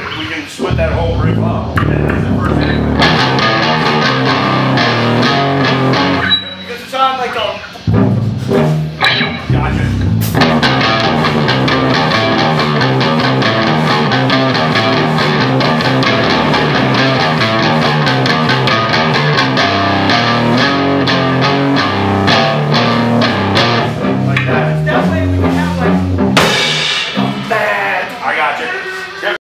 we can split that whole roof up. And that's the first thing.